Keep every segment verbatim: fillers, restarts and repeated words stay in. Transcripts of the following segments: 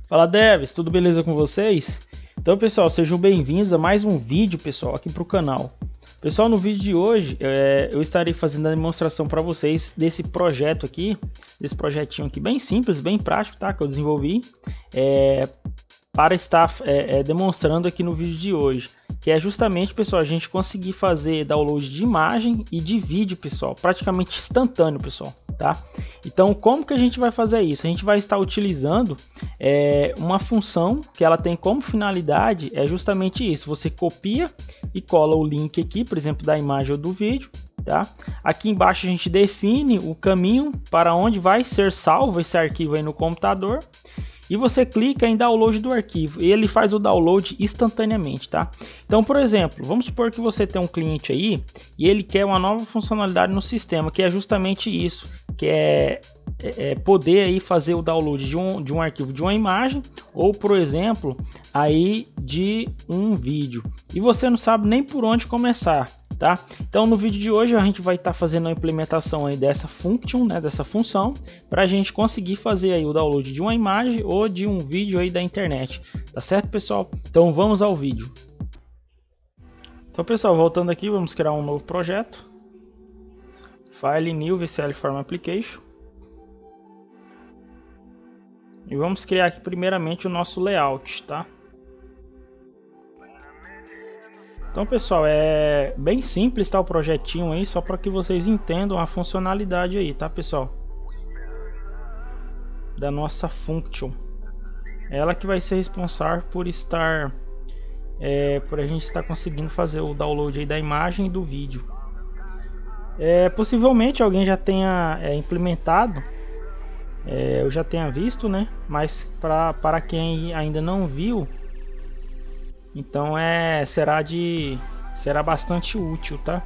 Fala devs, tudo beleza com vocês? Então pessoal, sejam bem-vindos a mais um vídeo pessoal aqui para o canal. Pessoal, no vídeo de hoje é, eu estarei fazendo a demonstração para vocês desse projeto aqui, desse projetinho aqui bem simples, bem prático, tá? Que eu desenvolvi é, para estar é, é, demonstrando aqui no vídeo de hoje. Que é justamente, pessoal, a gente conseguir fazer download de imagem e de vídeo, pessoal, praticamente instantâneo, pessoal, tá? Então, como que a gente vai fazer isso? A gente vai estar utilizando é, uma função que ela tem como finalidade é justamente isso. Você copia e cola o link aqui, por exemplo, da imagem ou do vídeo, tá? Aqui embaixo a gente define o caminho para onde vai ser salvo esse arquivo aí no computador. E você clica em download do arquivo e ele faz o download instantaneamente, tá? Então, por exemplo, vamos supor que você tem um cliente aí e ele quer uma nova funcionalidade no sistema, que é justamente isso, que é, é poder aí fazer o download de um, de um arquivo de uma imagem ou, por exemplo, aí de um vídeo. E você não sabe nem por onde começar. Tá? Então no vídeo de hoje a gente vai estar tá fazendo a implementação aí dessa function, né, dessa função, para a gente conseguir fazer aí o download de uma imagem ou de um vídeo aí da internet, tá certo, pessoal? Então vamos ao vídeo. Então pessoal, voltando aqui, vamos criar um novo projeto, File New V C L Form Application, e vamos criar aqui primeiramente o nosso layout, tá? Então pessoal, é bem simples, tá, o projetinho aí, só para que vocês entendam a funcionalidade aí, tá pessoal, da nossa function. Ela que vai ser responsável por estar é, por a gente estar conseguindo fazer o download aí da imagem e do vídeo. É, possivelmente alguém já tenha é, implementado, é, eu já tenha visto, né, mas pra, para quem ainda não viu, então é será de será bastante útil, tá?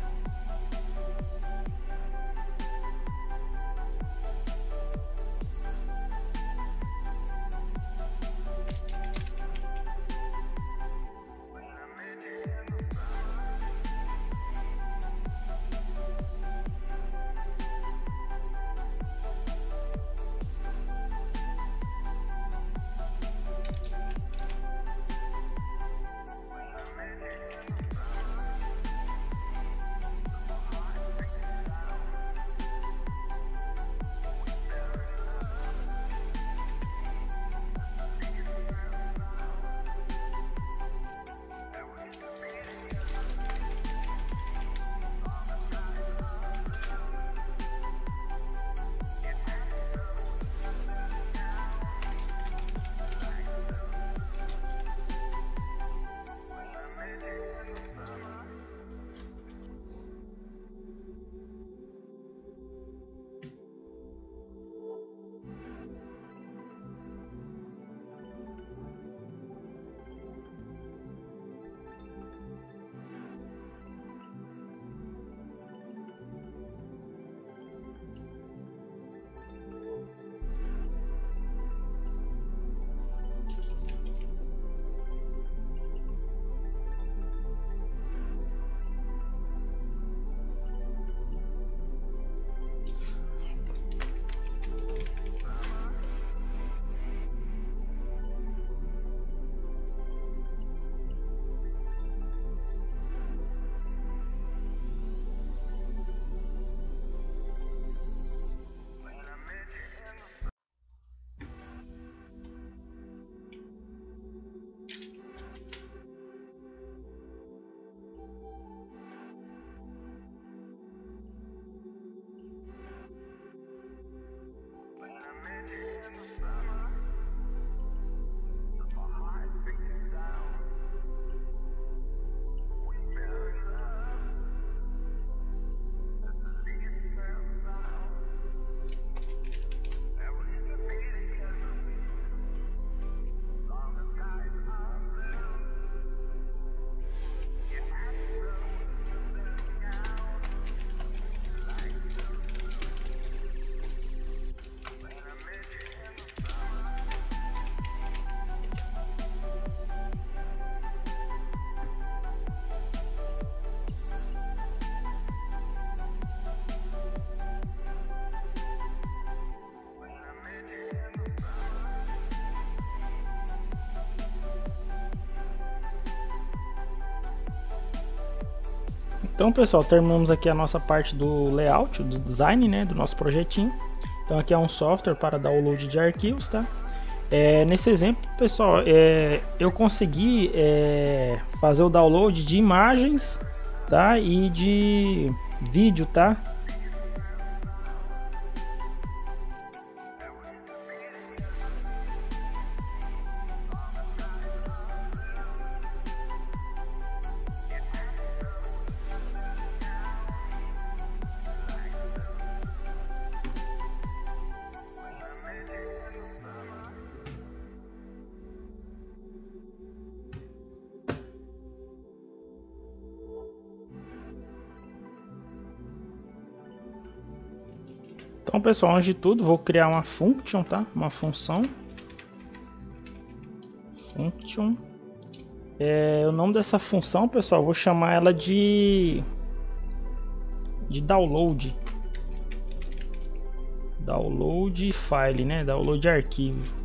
Então, pessoal, terminamos aqui a nossa parte do layout, do design, né, do nosso projetinho. Então aqui é um software para download de arquivos, tá? É, nesse exemplo, pessoal, é, eu consegui é, fazer o download de imagens, tá? E de vídeo, tá? Então, pessoal, antes de tudo, vou criar uma function, tá? Uma função. Function. É, o nome dessa função, pessoal, eu vou chamar ela de de download. Download file, né? Download arquivo.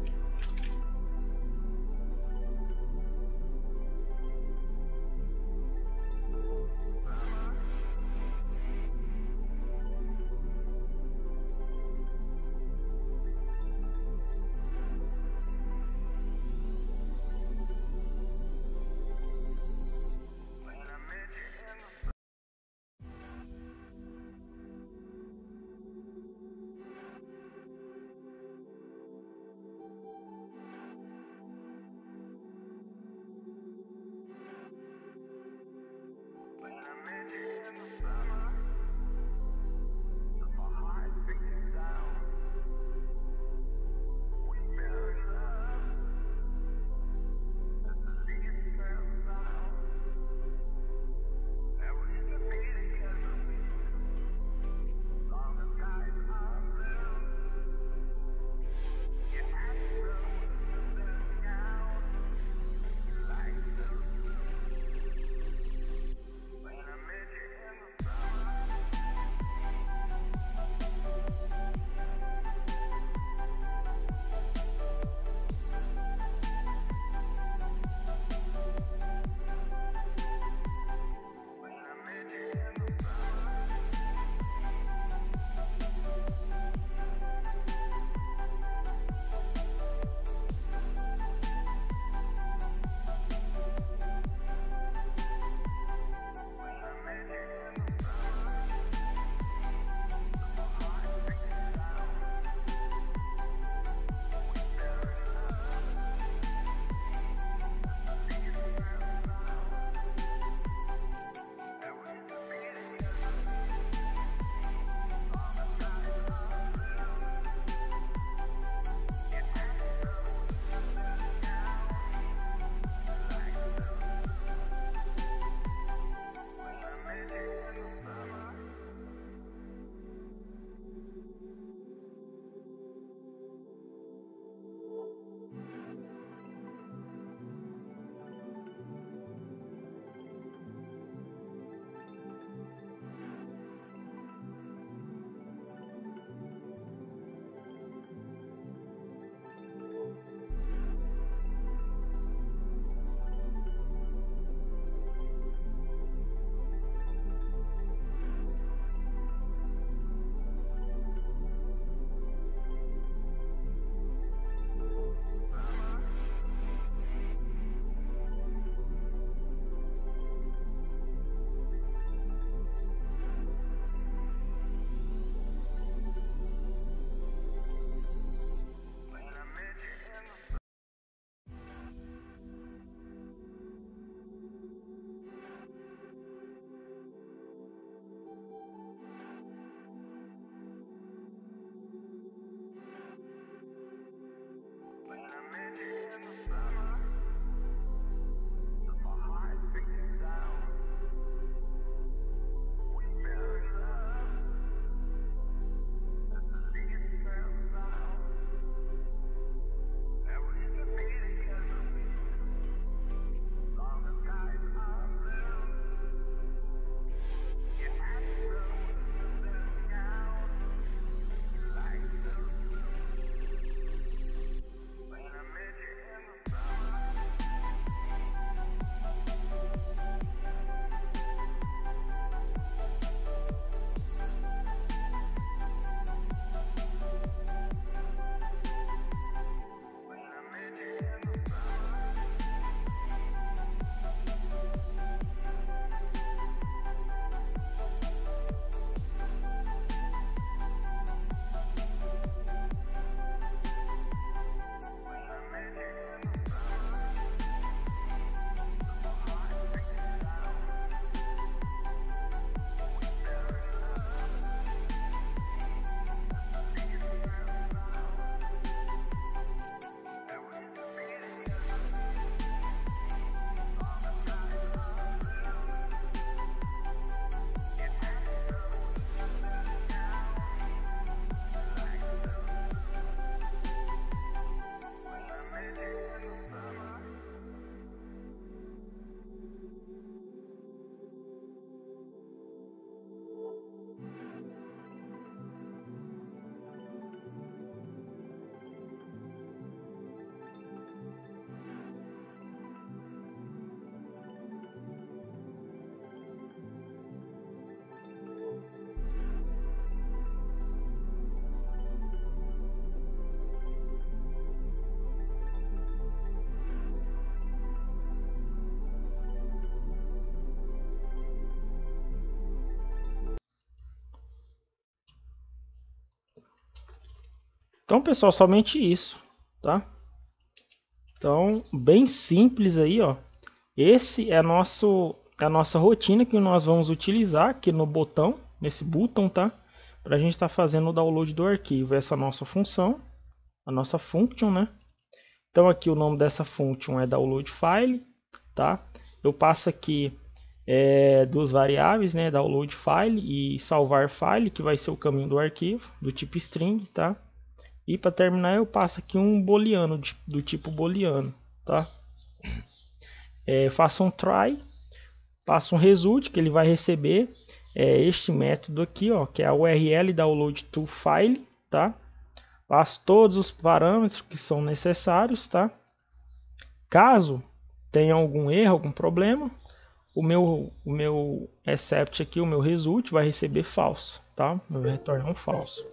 Então, pessoal, somente isso, tá? Então, bem simples aí, ó. Esse é nosso é a nossa rotina que nós vamos utilizar aqui no botão, nesse botão, tá? Para a gente estar tá fazendo o download do arquivo. Essa é a nossa função, a nossa function, né? Então aqui o nome dessa function é download file, tá? Eu passo aqui é, duas variáveis, né? Download file e salvar file, que vai ser o caminho do arquivo, do tipo string, tá? E para terminar eu passo aqui um booleano do tipo booleano, tá? É, faço um try, passo um result que ele vai receber é, este método aqui, ó, que é a U R L download to file, tá? Passo todos os parâmetros que são necessários, tá? Caso tenha algum erro, algum problema, o meu o meu except aqui, o meu result vai receber falso, tá? Vai retornar um falso.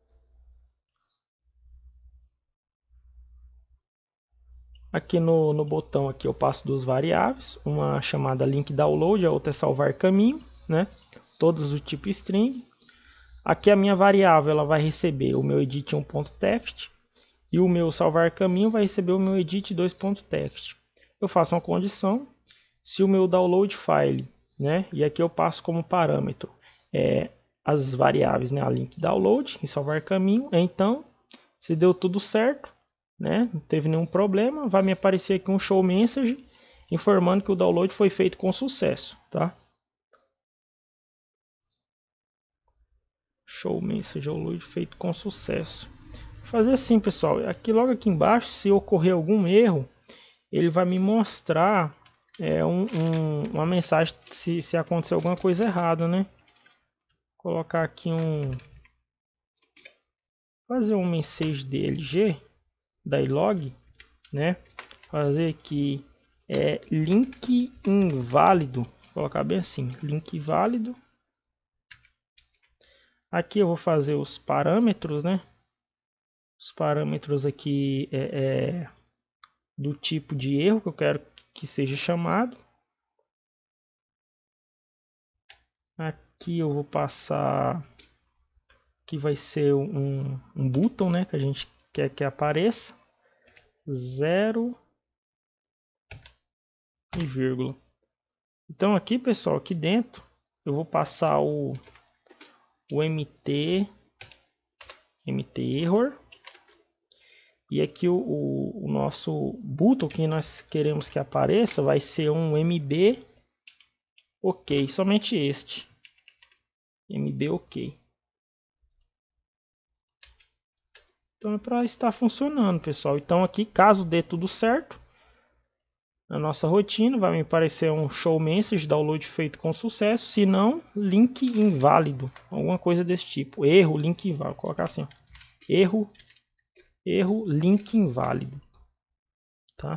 Aqui no, no botão aqui eu passo duas variáveis, uma chamada link download, a outra é salvar caminho, né? Todos do tipo string. Aqui a minha variável ela vai receber o meu edit um ponto text e o meu salvar caminho vai receber o meu edit dois ponto text. Eu faço uma condição, se o meu download file, né? E aqui eu passo como parâmetro é, as variáveis, né? A link download e salvar caminho. Então, se deu tudo certo, né? Não teve nenhum problema, vai me aparecer aqui um show message informando que o download foi feito com sucesso, tá? Show message download feito com sucesso. Vou fazer assim, pessoal, aqui logo aqui embaixo, se ocorrer algum erro, ele vai me mostrar é, um, um, uma mensagem se, se acontecer alguma coisa errada, né? Vou colocar aqui um, fazer um message D L G da log, né? Fazer aqui é link inválido, vou colocar bem assim, link inválido. Aqui eu vou fazer os parâmetros, né? Os parâmetros aqui é, é do tipo de erro que eu quero que seja chamado. Aqui eu vou passar, que vai ser um, um button, né? Que a gente quer que apareça. Zero e vírgula. Então aqui, pessoal, aqui dentro eu vou passar o, o mt, mt error. E aqui o, o, o nosso button que nós queremos que apareça vai ser um mb ok, somente este. Mb ok. Então é para estar funcionando, pessoal. Então aqui, caso dê tudo certo, na nossa rotina vai me aparecer um show message, download feito com sucesso. Se não, link inválido, alguma coisa desse tipo. Erro, link inválido. Vou colocar assim, erro, erro, link inválido, tá?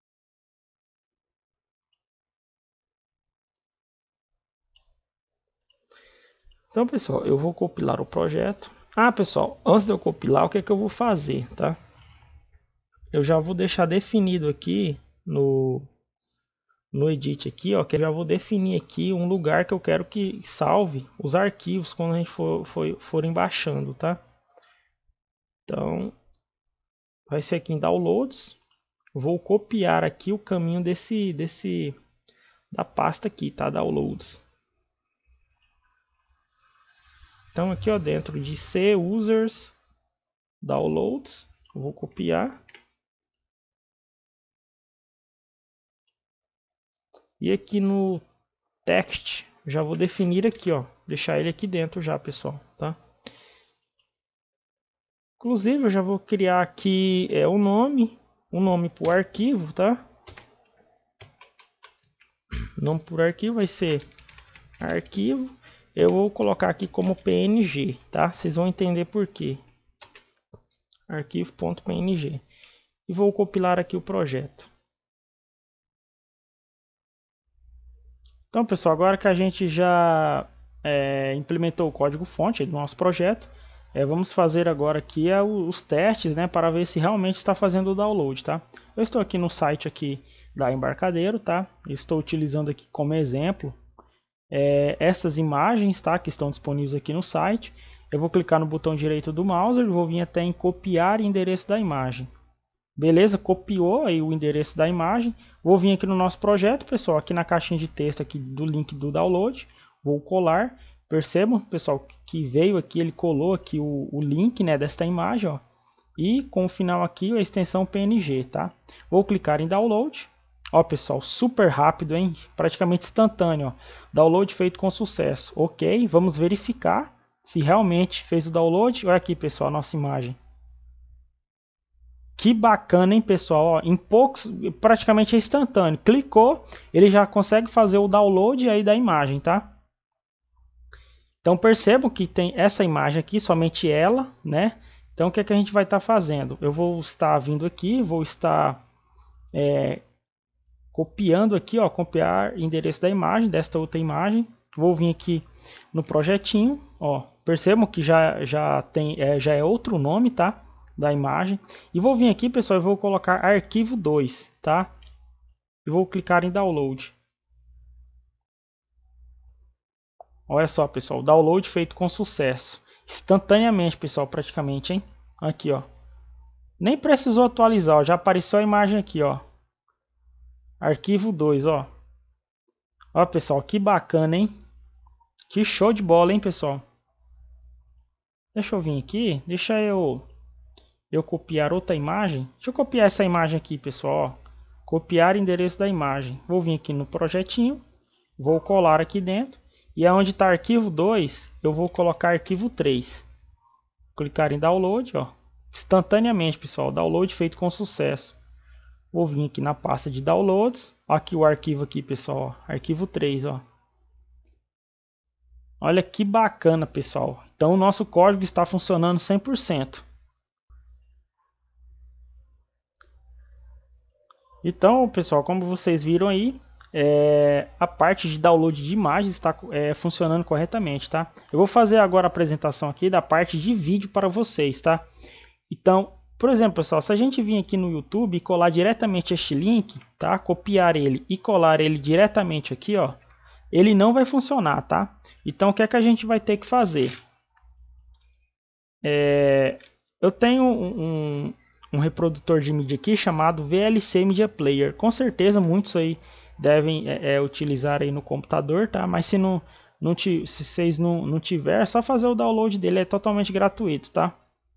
Então, pessoal, eu vou compilar o projeto. Ah, pessoal, antes de eu compilar, o que é que eu vou fazer, tá? Eu já vou deixar definido aqui no, no edit aqui, ó, que eu já vou definir aqui um lugar que eu quero que salve os arquivos quando a gente for, for, forem baixando, tá? Então, vai ser aqui em downloads. Vou copiar aqui o caminho desse, desse da pasta aqui, tá? Downloads. Então aqui, ó, dentro de C users downloads, eu vou copiar. E aqui no text, já vou definir aqui, ó, deixar ele aqui dentro já, pessoal, tá? Inclusive, eu já vou criar aqui é o nome, o nome para o arquivo, tá? O nome por arquivo vai ser arquivo. Eu vou colocar aqui como P N G, tá? Vocês vão entender por quê. Arquivo.png. E vou compilar aqui o projeto. Então, pessoal, agora que a gente já é, implementou o código-fonte do nosso projeto, é, vamos fazer agora aqui é, os testes, né, para ver se realmente está fazendo o download, tá? Eu estou aqui no site aqui da Embarcadero, tá? Eu estou utilizando aqui como exemplo é, essas imagens, tá, que estão disponíveis aqui no site. eu vou clicar no botão direito do mouse, eu vou vir até em copiar endereço da imagem. Beleza, copiou aí o endereço da imagem. Vou vir aqui no nosso projeto, pessoal, aqui na caixinha de texto aqui do link do download. Vou colar. Percebam, pessoal, que veio aqui, ele colou aqui o, o link, né, desta imagem, ó. E com o final aqui a extensão P N G, tá? Vou clicar em download. Ó, pessoal, super rápido, hein? Praticamente instantâneo, ó. Download feito com sucesso. Ok, vamos verificar se realmente fez o download. Olha aqui, pessoal, a nossa imagem. Que bacana, hein, pessoal? Ó, em poucos, praticamente é instantâneo. Clicou, ele já consegue fazer o download aí da imagem, tá? Então percebam que tem essa imagem aqui, somente ela, né? Então o que é que a gente vai estar fazendo? Eu vou estar vindo aqui, vou estar é, copiando aqui, ó, copiar endereço da imagem, desta outra imagem. Vou vir aqui no projetinho, ó. Percebam que já, já, tem, é, já é outro nome, tá? Da imagem. E vou vir aqui, pessoal, e vou colocar arquivo dois, tá? E vou clicar em download. Olha só, pessoal, download feito com sucesso. Instantaneamente, pessoal, praticamente, hein? Aqui, ó. Nem precisou atualizar, ó, já apareceu a imagem aqui, ó. Arquivo dois, ó. Ó, pessoal, que bacana, hein? Que show de bola, hein, pessoal? Deixa eu vir aqui, deixa eu eu copiar outra imagem. Deixa eu copiar essa imagem aqui, pessoal, ó. Copiar endereço da imagem. Vou vir aqui no projetinho, vou colar aqui dentro. E aonde está arquivo dois, eu vou colocar arquivo três. Clicar em download, ó. Instantaneamente, pessoal, download feito com sucesso. Vou vir aqui na pasta de downloads. Aqui o arquivo aqui, pessoal, ó. Arquivo três, ó. Olha que bacana, pessoal. Então o nosso código está funcionando cem por cento. Então, pessoal, como vocês viram aí, é, a parte de download de imagens está é, funcionando corretamente, tá? Eu vou fazer agora a apresentação aqui da parte de vídeo para vocês, tá? Então, por exemplo, pessoal, se a gente vir aqui no YouTube e colar diretamente este link, tá? Copiar ele e colar ele diretamente aqui, ó, ele não vai funcionar, tá? Então, o que é que a gente vai ter que fazer? É, eu tenho um, um reprodutor de mídia aqui chamado V L C Media Player. Com certeza, muitos aí devem é, é, utilizar aí no computador, tá? Mas se não, não se vocês não, não tiver, é só fazer o download dele, é totalmente gratuito, tá?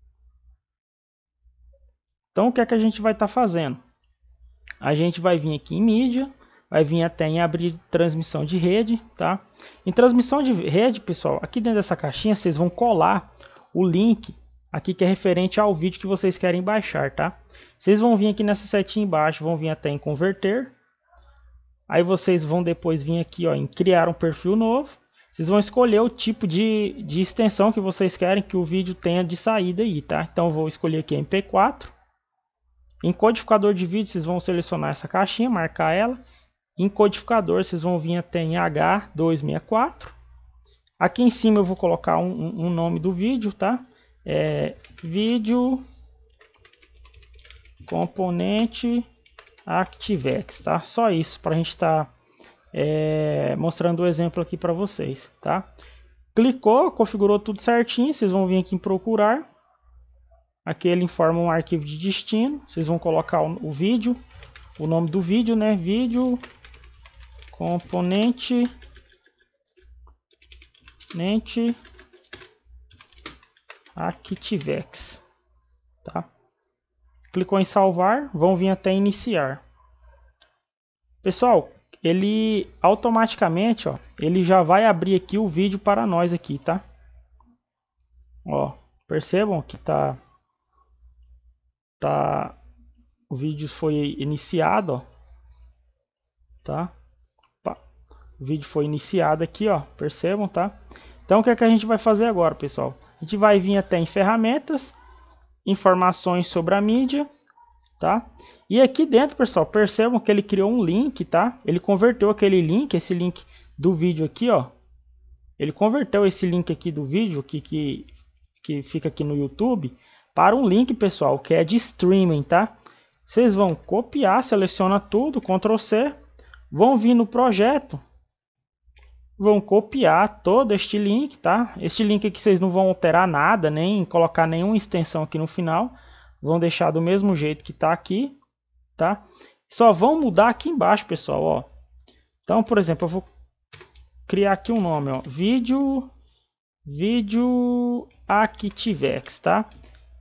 Então o que é que a gente vai estar tá fazendo? A gente vai vir aqui em mídia, vai vir até em abrir transmissão de rede, tá? Em transmissão de rede, pessoal, aqui dentro dessa caixinha vocês vão colar o link aqui que é referente ao vídeo que vocês querem baixar, tá? Vocês vão vir aqui nessa setinha embaixo, vão vir até em converter. Aí vocês vão depois vir aqui, ó, em criar um perfil novo. Vocês vão escolher o tipo de, de extensão que vocês querem que o vídeo tenha de saída aí, tá? Então eu vou escolher aqui M P quatro. Em codificador de vídeo vocês vão selecionar essa caixinha, marcar ela. Em codificador vocês vão vir até em H duzentos e sessenta e quatro. Aqui em cima eu vou colocar um, um nome do vídeo, tá? É, vídeo componente ActiveX, tá? Só isso para a gente estar tá, é, mostrando o exemplo aqui para vocês, tá? Clicou, configurou tudo certinho, vocês vão vir aqui em procurar. Aqui ele informa um arquivo de destino. Vocês vão colocar o, o vídeo, o nome do vídeo, né? Vídeo componente componente ActiveX, tá? Clicou em salvar, vão vir até iniciar. Pessoal, ele automaticamente, ó, ele já vai abrir aqui o vídeo para nós aqui, tá? Ó, percebam que tá tá o vídeo foi iniciado, ó, tá? O vídeo foi iniciado aqui, ó, percebam, tá? Então o que é que a gente vai fazer agora, pessoal? A gente vai vir até em ferramentas, informações sobre a mídia, tá? E aqui dentro, pessoal, percebam que ele criou um link, tá? Ele converteu aquele link, esse link do vídeo aqui, ó. Ele converteu esse link aqui do vídeo que, que, que fica aqui no YouTube para um link, pessoal, que é de streaming, tá? Vocês vão copiar, seleciona tudo, control C, vão vir no projeto, vão copiar todo este link, tá? Este link aqui vocês não vão alterar nada, nem colocar nenhuma extensão aqui no final. Vão deixar do mesmo jeito que está aqui, tá? Só vão mudar aqui embaixo, pessoal, ó. Então, por exemplo, eu vou criar aqui um nome, ó, vídeo, vídeo ActiveX, tá?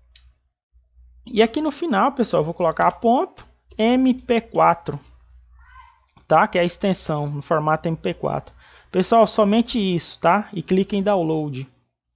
E aqui no final, pessoal, eu vou colocar ponto M P quatro, tá? Que é a extensão no formato M P quatro. Pessoal, somente isso, tá? E clique em download.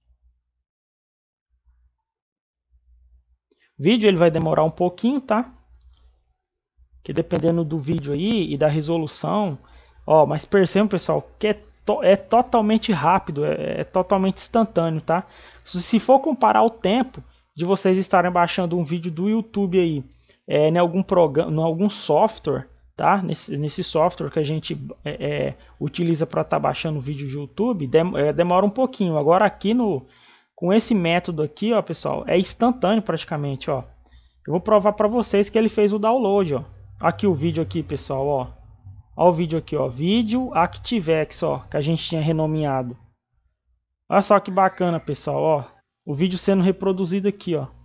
O vídeo ele vai demorar um pouquinho, tá? Que dependendo do vídeo aí e da resolução, ó, mas percebam, pessoal, que é, to é totalmente rápido, é, é totalmente instantâneo, tá? Se for comparar o tempo de vocês estarem baixando um vídeo do YouTube aí, é, em algum programa, em algum software, tá? Nesse, nesse software que a gente é, é, utiliza para estar tá baixando vídeo de YouTube, dem é, demora um pouquinho. Agora aqui no com esse método aqui, ó, pessoal, é instantâneo praticamente, ó. Eu vou provar para vocês que ele fez o download, ó. Aqui o vídeo aqui, pessoal, ó. Ó o vídeo aqui, ó, vídeo ActiveX, ó, que a gente tinha renomeado. Olha só que bacana, pessoal, ó. O vídeo sendo reproduzido aqui, ó.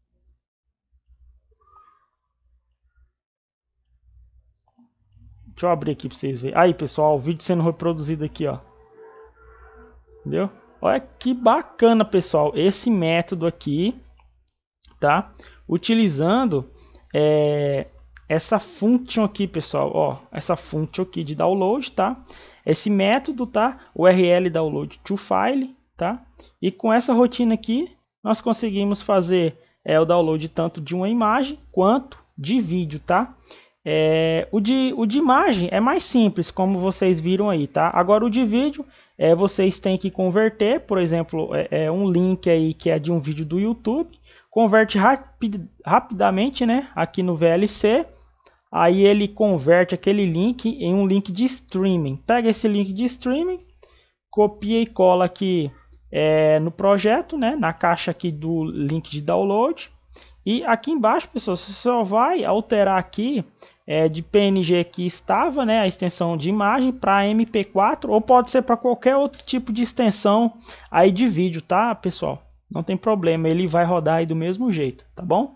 Deixa eu abrir aqui para vocês verem. Aí, pessoal, o vídeo sendo reproduzido aqui, ó. Entendeu? Olha que bacana, pessoal, esse método aqui, tá? Utilizando é, essa function aqui, pessoal, ó, essa function aqui de download, tá? Esse método, tá? U R L download to file, tá? E com essa rotina aqui, nós conseguimos fazer é, o download tanto de uma imagem quanto de vídeo, tá? É, o, de, o de imagem é mais simples, como vocês viram aí, tá? Agora o de vídeo, é, vocês têm que converter, por exemplo, é, é um link aí que é de um vídeo do YouTube, converte rapid, rapidamente, né? Aqui no V L C, aí ele converte aquele link em um link de streaming. Pega esse link de streaming, copia e cola aqui é, no projeto, né? Na caixa aqui do link de download. E aqui embaixo, pessoal, você só vai alterar aqui é, de P N G que estava, né, a extensão de imagem para M P quatro, ou pode ser para qualquer outro tipo de extensão aí de vídeo, tá, pessoal? Não tem problema, ele vai rodar aí do mesmo jeito, tá bom?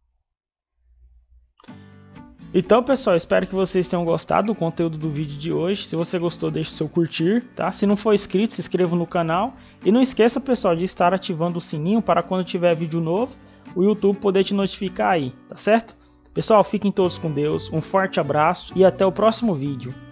Então, pessoal, espero que vocês tenham gostado do conteúdo do vídeo de hoje. Se você gostou, deixe o seu curtir, tá? Se não for inscrito, se inscreva no canal. E não esqueça, pessoal, de estar ativando o sininho para quando tiver vídeo novo, o YouTube poder te notificar aí, tá certo? Pessoal, fiquem todos com Deus, um forte abraço e até o próximo vídeo.